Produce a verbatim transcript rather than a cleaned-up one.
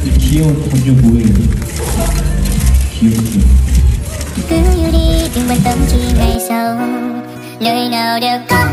귀여운 던져 보여요. 귀엽죠. cứ yêu đi đừng quan tâm chi ngày sau, lời nào đều có